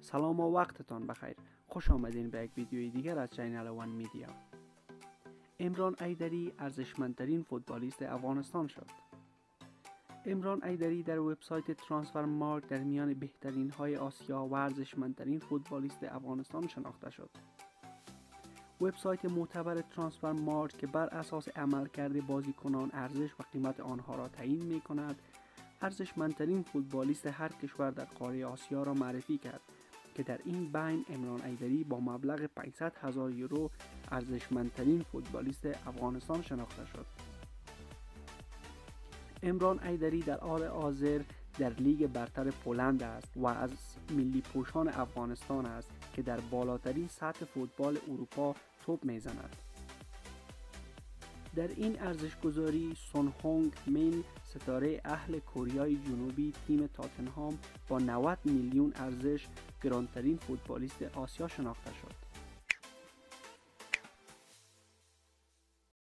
سلام و وقتتان بخیر. خوش آمدین به یک ویدیوی دیگر از چینل وان میدیا. عمران ایدری ارزشمندترین فوتبالیست افغانستان شد. عمران ایدری در وبسایت ترانسفرمارکت در میان بهترین های آسیا و ارزشمندترین فوتبالیست افغانستان شناخته شد. وبسایت معتبر ترانسفرمارکت که بر اساس عملکرد بازیکنان ارزش و قیمت آنها را تعیین می کند، ارزشمندترین فوتبالیست هر کشور در قاره آسیا را معرفی کرد که در این بین عمران ایدری با مبلغ 500,000 یورو ارزشمندترین فوتبالیست افغانستان شناخته شد. عمران ایدری در حال حاضر در لیگ برتر پولند است و از ملی پوشان افغانستان است که در بالاترین سطح فوتبال اروپا توپ میزند. در این ارزشگذاری سون هونگ مین ستاره اهل کره جنوبی تیم تاتنهام با 90 میلیون ارزش گرانترین فوتبالیست آسیا شناخته شد.